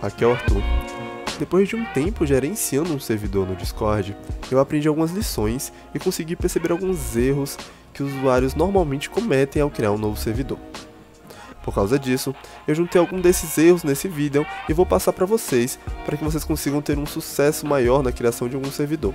aqui é o Arthur. Depois de um tempo gerenciando um servidor no Discord, eu aprendi algumas lições e consegui perceber alguns erros que os usuários normalmente cometem ao criar um novo servidor. Por causa disso, eu juntei algum desses erros nesse vídeo e vou passar para vocês, para que vocês consigam ter um sucesso maior na criação de algum servidor.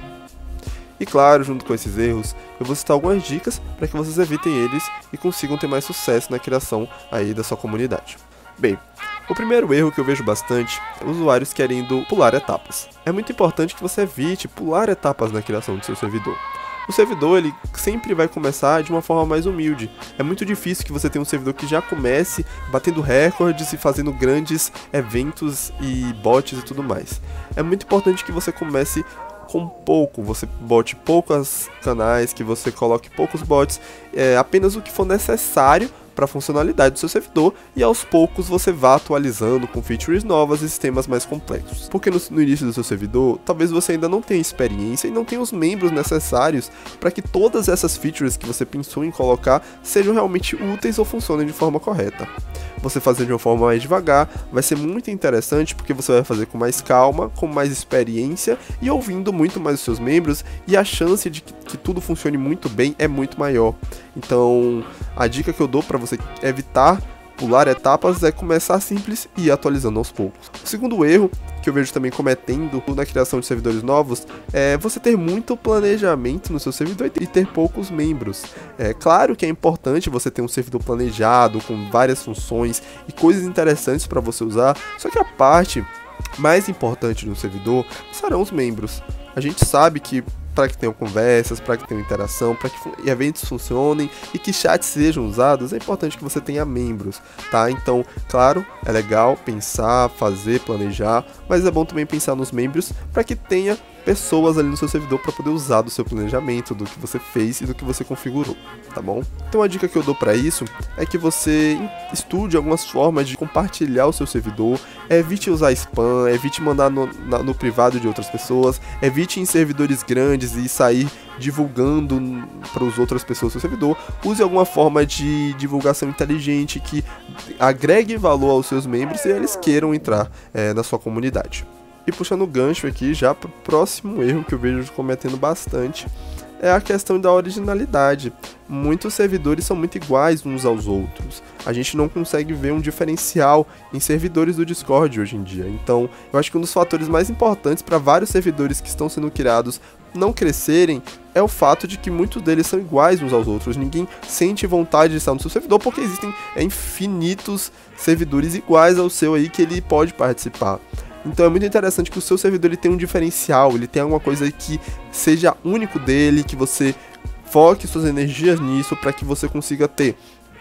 E claro, junto com esses erros, eu vou citar algumas dicas para que vocês evitem eles e consigam ter mais sucesso na criação aí da sua comunidade. Bem, o primeiro erro que eu vejo bastante é usuários querendo pular etapas. É muito importante que você evite pular etapas na criação do seu servidor. O servidor ele sempre vai começar de uma forma mais humilde. É muito difícil que você tenha um servidor que já comece batendo recordes e fazendo grandes eventos e bots e tudo mais. É muito importante que você comece com pouco, você bote poucos canais, que você coloque poucos bots, apenas o que for necessário para a funcionalidade do seu servidor, e aos poucos você vá atualizando com features novas e sistemas mais complexos. Porque no início do seu servidor, talvez você ainda não tenha experiência e não tenha os membros necessários para que todas essas features que você pensou em colocar sejam realmente úteis ou funcionem de forma correta. Você fazer de uma forma mais devagar vai ser muito interessante, porque você vai fazer com mais calma, com mais experiência e ouvindo muito mais os seus membros, e a chance de que tudo funcione muito bem é muito maior. Então, a dica que eu dou para você evitar pular etapas é começar simples e ir atualizando aos poucos. O segundo erro que eu vejo também cometendo na criação de servidores novos é você ter muito planejamento no seu servidor e ter poucos membros. É claro que é importante você ter um servidor planejado com várias funções e coisas interessantes para você usar, só que a parte mais importante do servidor serão os membros. A gente sabe que para que tenham conversas, para que tenham interação, para que eventos funcionem e que chats sejam usados, é importante que você tenha membros, tá? Então, claro, é legal pensar, fazer, planejar, mas é bom também pensar nos membros para que tenha pessoas ali no seu servidor para poder usar do seu planejamento, do que você fez e do que você configurou, tá bom? Então a dica que eu dou para isso é que você estude algumas formas de compartilhar o seu servidor, evite usar spam, evite mandar no privado de outras pessoas, evite em servidores grandes e sair divulgando para as outras pessoas do seu servidor. Use alguma forma de divulgação inteligente que agregue valor aos seus membros e eles queiram entrar na sua comunidade. E puxando o gancho aqui já para o próximo erro que eu vejo cometendo bastante, é a questão da originalidade. Muitos servidores são muito iguais uns aos outros. A gente não consegue ver um diferencial em servidores do Discord hoje em dia. Então, eu acho que um dos fatores mais importantes para vários servidores que estão sendo criados não crescerem é o fato de que muitos deles são iguais uns aos outros. Ninguém sente vontade de estar no seu servidor porque existem infinitos servidores iguais ao seu aí que ele pode participar. Então é muito interessante que o seu servidor ele tenha um diferencial, ele tenha alguma coisa que seja único dele, que você foque suas energias nisso para que você consiga ter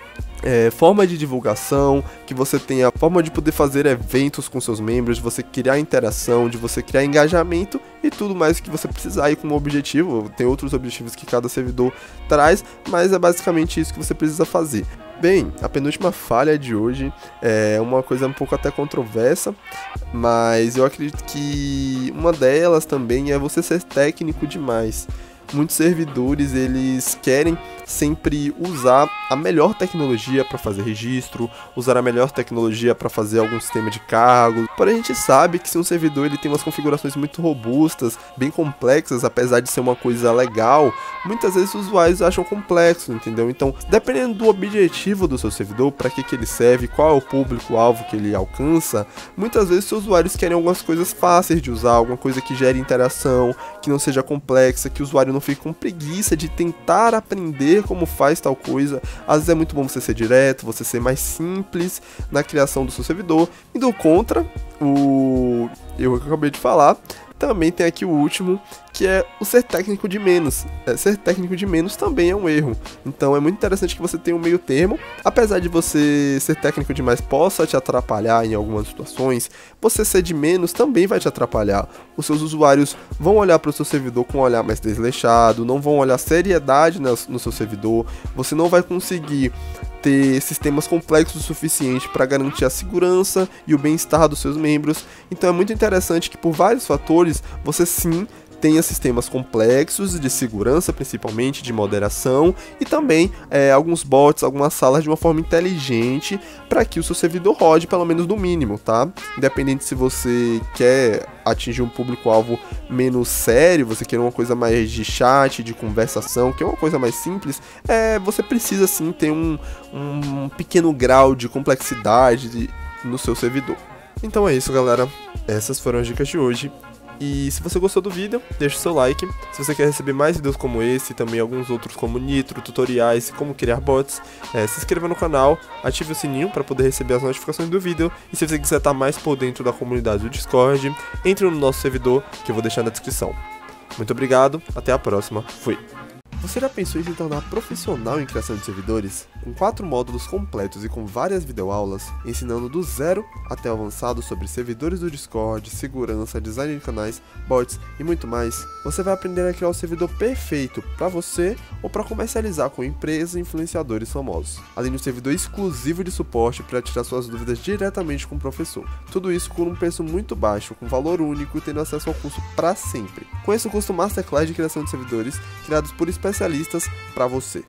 forma de divulgação, que você tenha forma de poder fazer eventos com seus membros, de você criar interação, de você criar engajamento e tudo mais que você precisar ir com um objetivo. Tem outros objetivos que cada servidor traz, mas é basicamente isso que você precisa fazer. Bem, a penúltima falha de hoje é uma coisa um pouco até controversa, mas eu acredito que uma delas também é você ser técnico demais. Muitos servidores eles querem sempre usar a melhor tecnologia para fazer registro, usar a melhor tecnologia para fazer algum sistema de cargo. Porém a gente sabe que se um servidor ele tem umas configurações muito robustas, bem complexas, apesar de ser uma coisa legal, muitas vezes os usuários acham complexo, entendeu? Então, dependendo do objetivo do seu servidor, para que ele serve, qual é o público-alvo que ele alcança, muitas vezes os usuários querem algumas coisas fáceis de usar, alguma coisa que gere interação, que não seja complexa, que o usuário não fique com preguiça de tentar aprender como faz tal coisa. Às vezes é muito bom você ser direto, você ser mais simples na criação do seu servidor. Indo contra o erro que eu acabei de falar, também tem aqui o último, que é o ser técnico de menos. Ser técnico de menos também é um erro. Então é muito interessante que você tenha um meio termo. Apesar de você ser técnico demais possa te atrapalhar em algumas situações, você ser de menos também vai te atrapalhar. Os seus usuários vão olhar para o seu servidor com um olhar mais desleixado, não vão olhar seriedade no seu servidor, você não vai conseguir ter sistemas complexos o suficiente para garantir a segurança e o bem-estar dos seus membros. Então é muito interessante que por vários fatores você sim tenha sistemas complexos de segurança, principalmente de moderação, e também alguns bots, algumas salas de uma forma inteligente para que o seu servidor rode pelo menos no mínimo, tá? Independente se você quer atingir um público-alvo menos sério, você quer uma coisa mais de chat, de conversação, que é uma coisa mais simples, você precisa sim ter um pequeno grau de complexidade no seu servidor. Então é isso, galera. Essas foram as dicas de hoje. E se você gostou do vídeo, deixa o seu like. Se você quer receber mais vídeos como esse e também alguns outros como Nitro, tutoriais e como criar bots, se inscreva no canal, ative o sininho para poder receber as notificações do vídeo. E se você quiser estar mais por dentro da comunidade do Discord, entre no nosso servidor que eu vou deixar na descrição. Muito obrigado, até a próxima, fui! Você já pensou em se tornar profissional em criação de servidores? Com 4 módulos completos e com várias videoaulas, ensinando do zero até o avançado sobre servidores do Discord, segurança, design de canais, bots e muito mais, você vai aprender a criar o servidor perfeito para você ou para comercializar com empresas e influenciadores famosos. Além de um servidor exclusivo de suporte para tirar suas dúvidas diretamente com o professor. Tudo isso por um preço muito baixo, com valor único e tendo acesso ao curso para sempre. Conheça o curso Masterclass de Criação de Servidores, criados por especialistas para você.